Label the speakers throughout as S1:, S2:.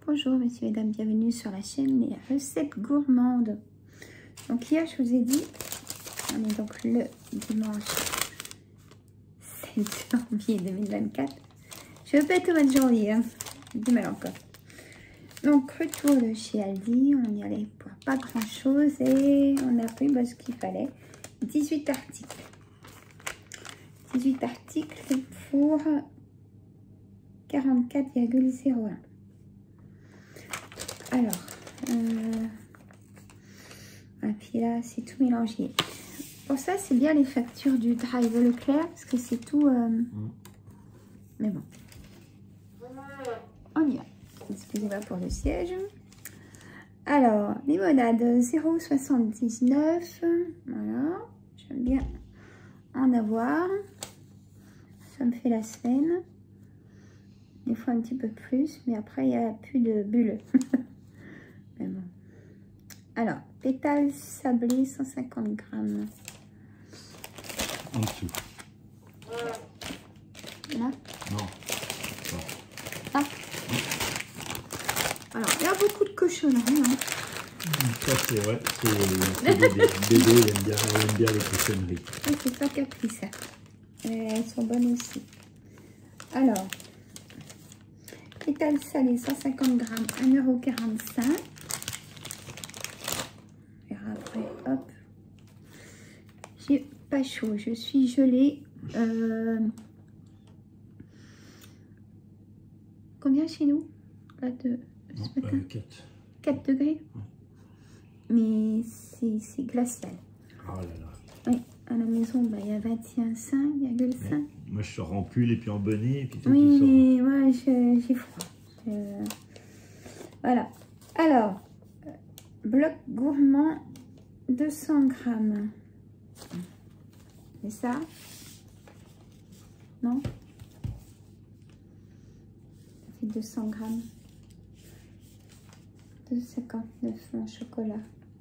S1: Bonjour messieurs et dames, bienvenue sur la chaîne Les Recettes Gourmandes. Donc hier je vous ai dit, on est donc le dimanche 7 janvier 2024. Je veux pas être au mois de janvier, hein. J'ai du mal encore. Donc retour de chez Aldi, on y allait pour pas grand chose et on a pris ce qu'il fallait. 18 articles. 18 articles pour 44,01. Alors, et puis là, c'est tout mélangé. Pour ça, c'est bien les factures du Drive Leclerc, parce que c'est tout... Mais bon. On y va. Excusez-moi pour le siège. Alors, limonade 0,79. Voilà. J'aime bien en avoir. Ça me fait la semaine. Des fois un petit peu plus, mais après il n'y a plus de bulles. Mais bon. Alors, pétales sablés 150 grammes.
S2: En dessous.
S1: Là?
S2: Non.
S1: Ah. Alors, il y a beaucoup de cochonneries. Hein.
S2: Ça c'est vrai, c'est des bébés, ils aiment bien les cochonneries.
S1: Ah, c'est pas Capri ça. Elles sont bonnes aussi. Alors, pétales salés 150 grammes, 1,45 €. Et après, hop. J'ai pas chaud, je suis gelée. Combien chez nous? Là, ce matin 4 degrés.
S2: Ouais.
S1: Mais c'est glacial.
S2: Oh là là.
S1: Oui, à la maison, il y a 21,5.
S2: Moi je sors en pull et puis en bonnet et puis tout
S1: Oui,
S2: qui sort.
S1: mais moi j'ai froid. Voilà. Alors, bloc gourmand 200 grammes. C'est ça? Non? Ça fait 200 grammes. 2,59 mon chocolat.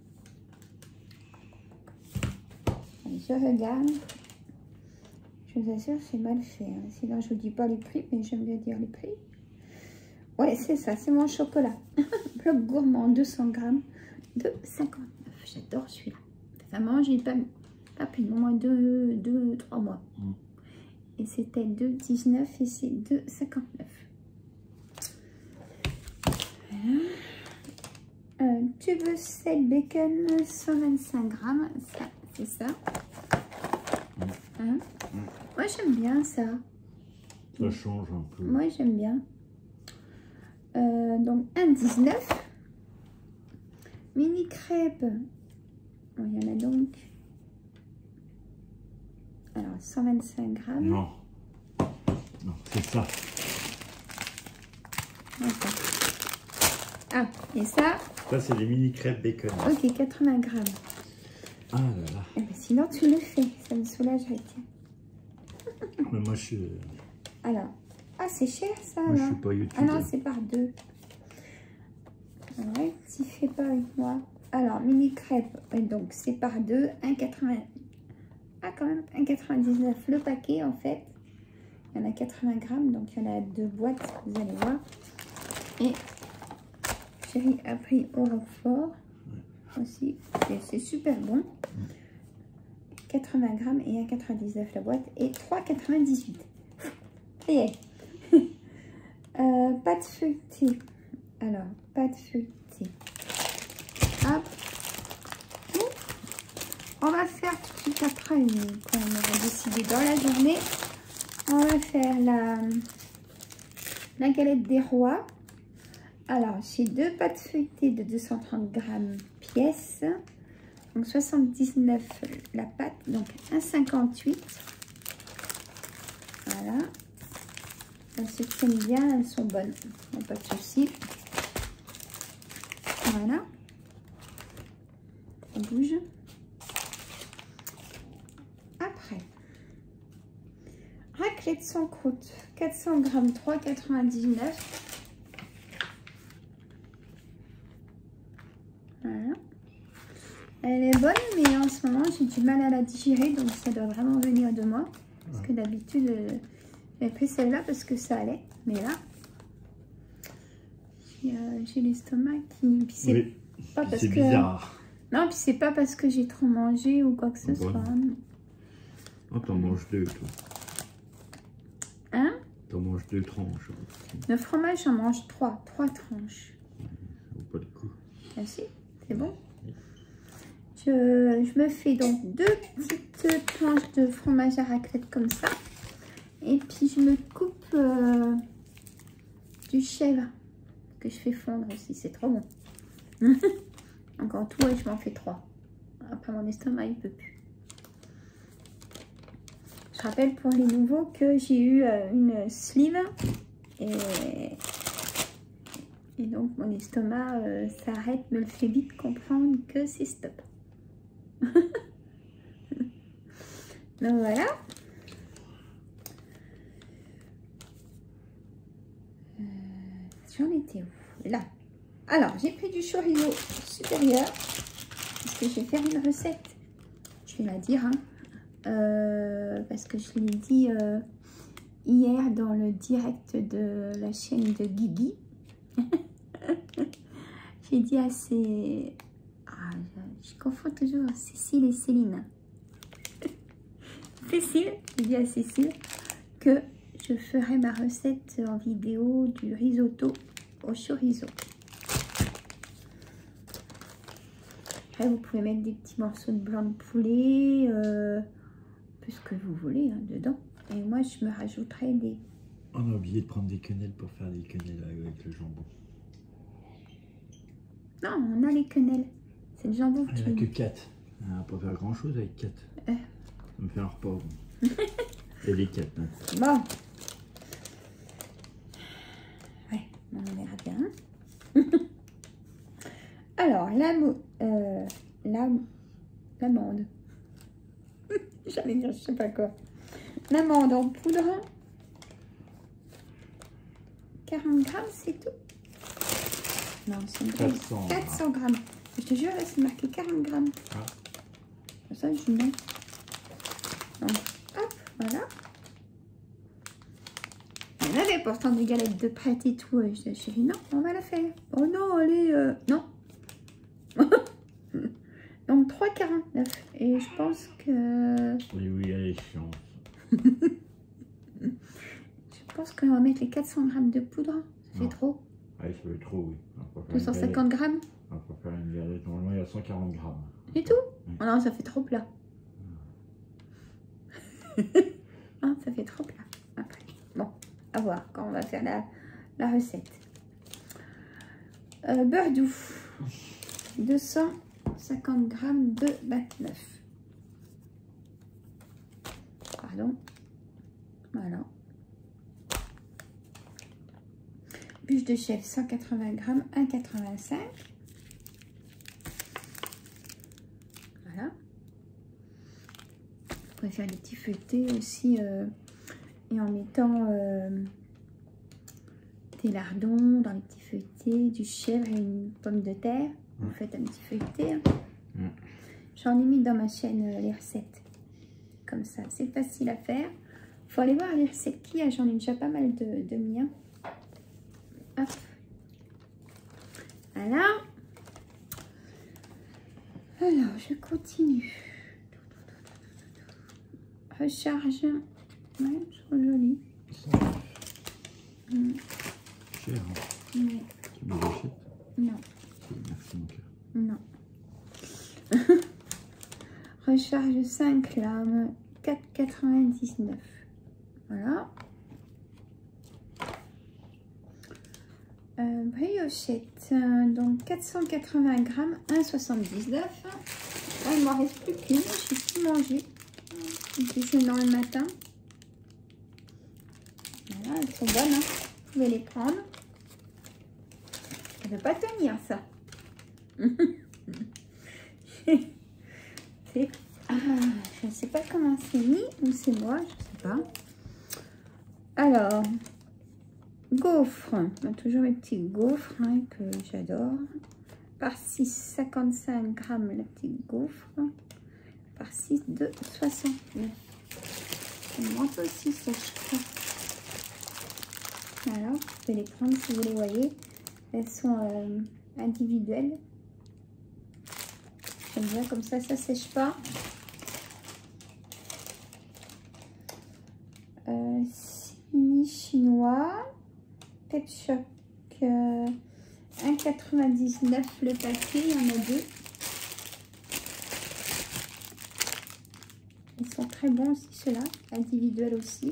S1: Allez, je regarde. Je vous assure, c'est mal fait. Hein. Sinon, je vous dis pas les prix, mais j'aime bien dire les prix. Ouais, c'est ça, c'est mon chocolat. Bloc gourmand, 200 grammes, 2,59. J'adore celui-là. Vraiment, j'ai pas plus de moins 2-3 mois. Et c'était 2,19 et c'est 2,59. Voilà. Tube sel bacon, 125 grammes. Ça, c'est ça. Hein? Moi j'aime bien ça.
S2: Ça change un peu.
S1: Moi j'aime bien. Donc 1,19. Mini crêpes. Bon, il y en a donc. Alors 125 grammes.
S2: Non. Non, c'est ça.
S1: D'accord. Ah, et ça.
S2: Ça c'est les mini crêpes bacon.
S1: Ok, 80 grammes.
S2: Ah là là.
S1: Eh ben, sinon tu le fais, ça me soulagerait.
S2: Mais moi je suis...
S1: Alors, ah c'est cher ça.
S2: Moi
S1: là.
S2: je suis pas YouTube.
S1: Ah non, c'est par deux. Ouais, tu fais pas avec moi. Alors, mini crêpes, donc c'est par deux, 1,80. Ah quand même, 1,99 le paquet en fait. Il y en a 80 grammes, donc il y en a 2 boîtes, vous allez voir. Et chérie a pris au Roquefort aussi. C'est super bon. 80 grammes et 1,99 la boîte et 3,98. Ça y est. Pâte feuilletée. Alors, pâte feuilletée. Hop. On va faire tout de suite après, quand on aura décidé dans la journée, on va faire la galette des rois. Alors, j'ai 2 pâtes feuilletées de 230 grammes pièce. Donc 79 la pâte, donc 1,58. Voilà. Elles se tiennent bien, elles sont bonnes. Donc, pas de souci. Voilà. Ça bouge. Après, raclette sans croûte, 400 grammes, 3,99. Voilà. Elle est bonne, mais en ce moment, j'ai du mal à la digérer, donc ça doit vraiment venir de moi. Parce que d'habitude, j'ai pris celle-là parce que ça allait. Mais là, puis j'ai l'estomac qui... Puis c'est
S2: Oui,
S1: pas parce
S2: c'est
S1: que...
S2: bizarre.
S1: Non, puis c'est pas parce que j'ai trop mangé ou quoi que ce soit.
S2: Oh, t'en manges 2, toi.
S1: Hein?
S2: T'en manges 2 tranches.
S1: Le fromage, j'en mange 3 tranches.
S2: Ça vaut pas le coup.
S1: Ah si, c'est bon. Je me fais donc 2 petites planches de fromage à raclette comme ça. Et puis je me coupe du chèvre que je fais fondre aussi. C'est trop bon. Donc en tout, je m'en fais 3. Après mon estomac, il peut plus. Je rappelle pour les nouveaux que j'ai eu une sleeve. Et donc mon estomac s'arrête, me le fait vite comprendre que c'est stop. Donc voilà. J'en étais où? Là. Alors, j'ai pris du chorizo supérieur. Parce que je vais faire une recette. Je vais la dire. Hein, parce que je l'ai dit hier dans le direct de la chaîne de Guigui. J'ai dit à ses... Ah, je confonds toujours Cécile et Céline. Cécile, j'ai dit à Cécile que je ferai ma recette en vidéo du risotto au chorizo. Après, vous pouvez mettre des petits morceaux de blanc de poulet, plus ce que vous voulez hein, dedans. Et moi, je me rajouterai des...
S2: On a oublié de prendre des quenelles pour faire des quenelles avec le jambon.
S1: Non, on a les quenelles. C'est le jambon
S2: Il n'y en a que 4. On va pas faire grand chose avec 4. Ça me fait un repas. Et les 4. Hein.
S1: Bon. Ouais, on verra bien. Alors, l'amande. J'allais dire, je sais pas quoi. L'amande en poudre. 40 grammes, c'est tout. Non, c'est 400 grammes. Je te jure, là, c'est marqué 40 grammes. Ah. Ça, je mets. Donc, hop, voilà. On avait pourtant des galettes de prête et tout. Et je dis, chérie, non, on va la faire. Oh non, allez, non. Donc, 3,49. Et je pense que...
S2: Oui, allez, chiant.
S1: Je pense qu'on va mettre les 400 grammes de poudre. Ça fait trop.
S2: Ouais, ça fait trop, oui.
S1: 250 grammes.
S2: On va faire une galette. Normalement, il y a 140 grammes.
S1: Et tout oh non, ça fait trop plat. Ah, ça fait trop plat. Après. Bon, à voir quand on va faire la recette. Beurre doux. 250 grammes de 29. Pardon. Voilà. Bûche de chèvre, 180 grammes, 1,85. Voilà. Vous pouvez faire des petits feuilletés aussi et en mettant des lardons dans les petits feuilletés, du chèvre et une pomme de terre. Vous faites un petit feuilleté. Hein. J'en ai mis dans ma chaîne les recettes. Comme ça, c'est facile à faire. Il faut aller voir les recettes qu'il y a. J'en ai déjà pas mal de miens. Hop. Voilà. Alors, je continue. Recharge. Ouais, trop joli.
S2: Cher, hein.
S1: Ouais.
S2: Tu me l'achètes?
S1: Non.
S2: Merci, mon cœur.
S1: Non. Recharge 5 lames, 4,99. Voilà. Briochette, donc 480 grammes, 1,79. Là, il ne m'en reste plus qu'une. Je suis tout mangée. Déjeunant le matin. Voilà, elles sont bonnes. Hein. Vous pouvez les prendre. Ça ne peut pas tenir, ça. Je ne sais pas comment c'est mis, ou c'est moi, je ne sais pas. Alors, gaufres. On a toujours mes petits gaufres hein, que j'adore. Par 6, 55 grammes la petite gaufre. Par 6 de 69. On monte aussi ça, je crois. Alors, vous pouvez les prendre si vous les voyez. Elles sont individuelles. J'aime bien comme ça sèche pas. Mini chinois. Pet Choc 1,99 le paquet, il y en a 2. Ils sont très bons aussi ceux-là, individuels aussi.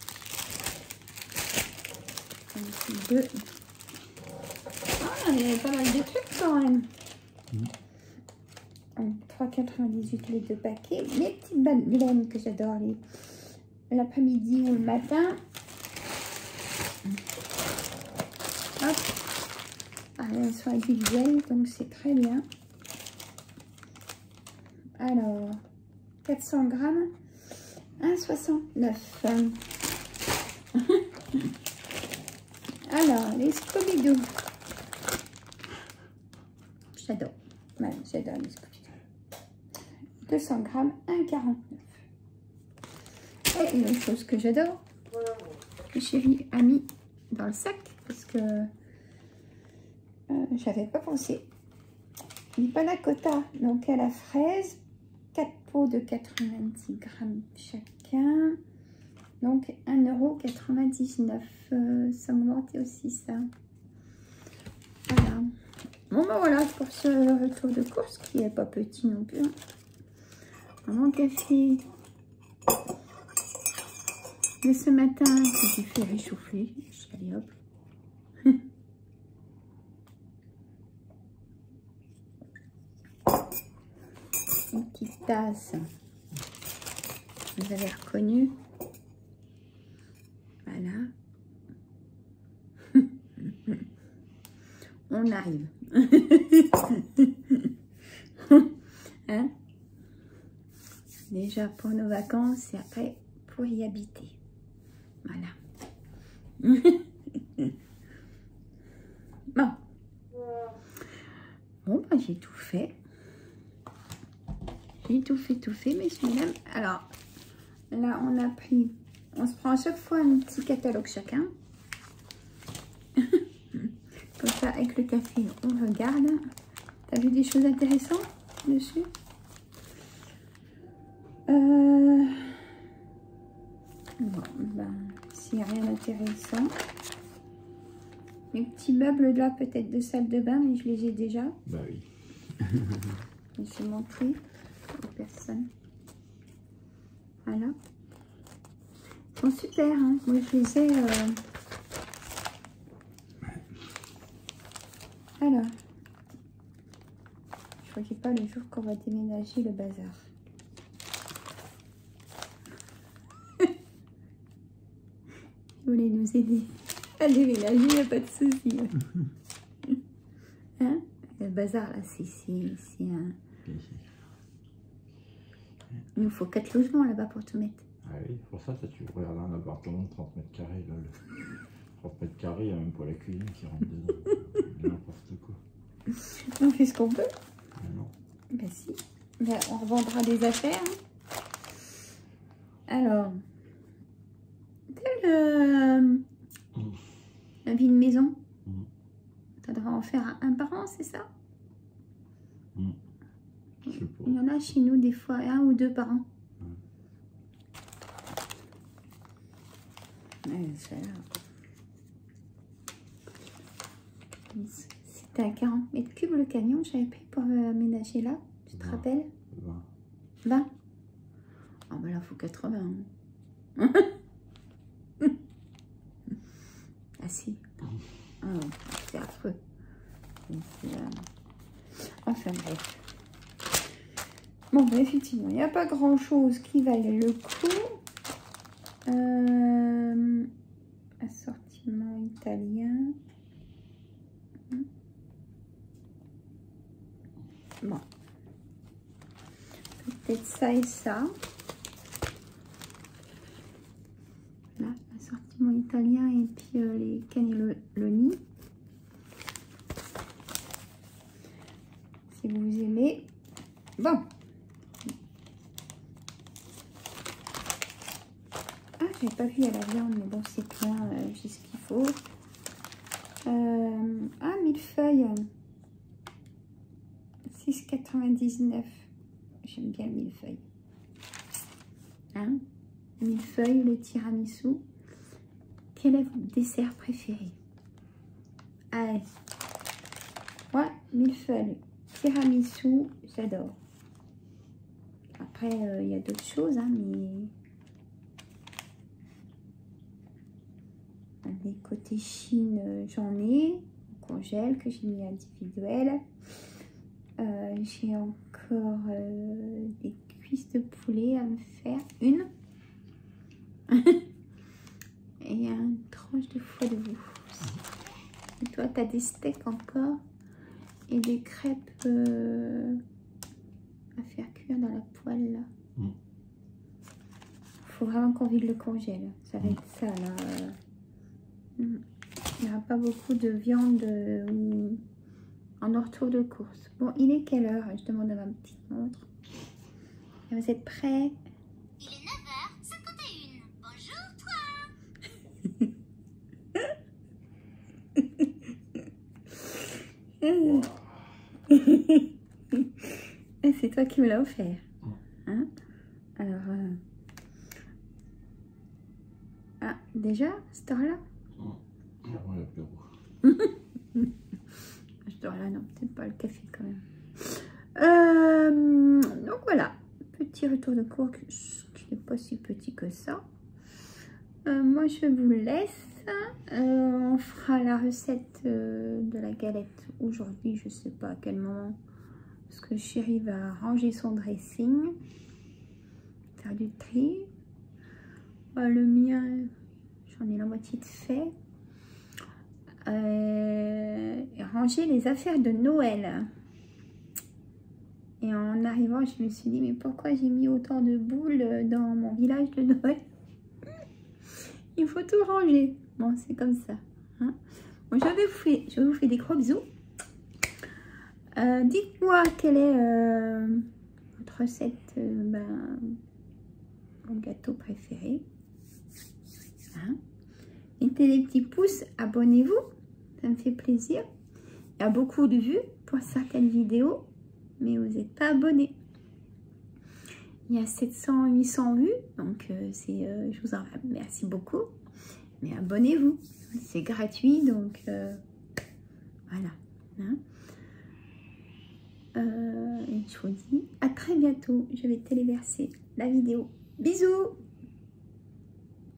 S1: Deux. Ah, il y avait pas mal de trucs quand même. 3,98 les 2 paquets. Les petites baleines que j'adore l'après-midi ou le matin. Hop. Ah, elles sont individuelles, donc c'est très bien. Alors, 400 grammes, 1,69. Alors, les Scooby-Doo. J'adore. Ouais, j'adore les Scooby-Doo. 200 grammes, 1,49. Et une autre chose que j'adore, que chérie a mis dans le sac, parce que j'avais pas pensé. Les panna cotta, donc à la fraise, 4 pots de 90 grammes chacun, donc 1,99 €. Ça me mentait aussi ça. Voilà. Bon ben voilà pour ce retour de course qui est pas petit non plus. Mon café de ce matin que j'ai fait réchauffer. Allez hop. Une petite tasse. Vous avez reconnu. Voilà. On arrive. Hein? Déjà pour nos vacances et après pour y habiter. Voilà. Bon. Bon, bah, j'ai tout fait. J'ai tout fait, messieurs, mesdames. Alors, là, on a pris... On se prend à chaque fois un petit catalogue chacun. Comme ça, avec le café, on regarde. T'as vu des choses intéressantes dessus? Bon, ben, s'il n'y a rien d'intéressant. Les petits meubles là, peut-être de salle de bain, mais je les ai déjà.
S2: Bah oui.
S1: Je vais montrer aux personnes. Voilà. Ils sont super, hein. Moi, je les ai... Alors. Je ne crois pas le jour qu'on va déménager le bazar. Vous voulez nous aider à déménager, il n'y a pas de souci. Hein? Le bazar, là, c'est un... Il nous faut 4 logements là-bas pour tout mettre.
S2: Ah oui, pour ça, tu regardes un appartement de 30 mètres carrés. Là, 30 mètres carrés, il n'y a même pas la cuisine qui rentre dedans. N'importe quoi.
S1: On fait ce qu'on peut.
S2: Ah non.
S1: Ben si. Ben, on revendra des affaires. Alors... La vie de maison. Ça devrait en faire un par an, c'est ça?
S2: Je sais pas.
S1: Il y en a chez nous des fois, 1 ou 2 par an. C'était à 40 mètres cubes le camion que j'avais pris pour aménager là. Tu te rappelles? 20. Ah ben là, il faut 80. Hein. Ah si. Oh, c'est affreux. Enfin bref. Bon, bah, effectivement, il n'y a pas grand chose qui valait le coup. Assortiment italien. Bon. Peut-être ça et ça. Là, assortiment italien et puis les cannelloni. Si vous aimez. Bon. Ah, j'avais pas vu à la viande, mais bon, c'est plein, j'ai ce qu'il faut. Ah, mes millefeuille. 6,99. J'aime bien le millefeuille. Hein? Millefeuille, le tiramisu. Quel est votre dessert préféré? Allez. Moi, millefeuille, tiramisu, j'adore. Après, il y a d'autres choses, hein, mais... Les côtés Chine, j'en ai. Congèle que j'ai mis individuel. J'ai encore des cuisses de poulet à me faire. Une. Et une tranche de foie de veau. Et toi, tu as des steaks encore. Et des crêpes à faire cuire dans la poêle. Là. Faut vraiment qu'on vide le congèle. Ça va être ça là. Il n'y aura pas beaucoup de viande en retour de course. Bon, il est quelle heure? Je demande à ma petite montre. Et vous êtes prêts?
S3: Il est 9h51. Bonjour toi.
S1: C'est toi qui me l'as offert. Hein? Alors, ah, déjà, cette heure-là? Cette heure-là, non, peut-être pas le café quand même. Donc voilà, petit retour de cours qui n'est pas si petit que ça. Moi, je vous laisse. On fera la recette de la galette aujourd'hui, je sais pas à quel moment. Parce que chérie va ranger son dressing. Faire du tri. Le mien, j'en ai la moitié de fait. Et ranger les affaires de Noël. Et en arrivant, je me suis dit, mais pourquoi j'ai mis autant de boules dans mon village de Noël? Il faut tout ranger. Bon, c'est comme ça. Hein? Bon, je vous fais des gros bisous. Dites-moi quelle est votre recette, mon gâteau préféré. Hein? Mettez les petits pouces, abonnez-vous, ça me fait plaisir. Il y a beaucoup de vues pour certaines vidéos, mais vous n'êtes pas abonnés. Il y a 700-800 vues, donc je vous en remercie beaucoup. Mais abonnez-vous, c'est gratuit, donc voilà. Hein? Et je vous dis à très bientôt. Je vais téléverser la vidéo. Bisous!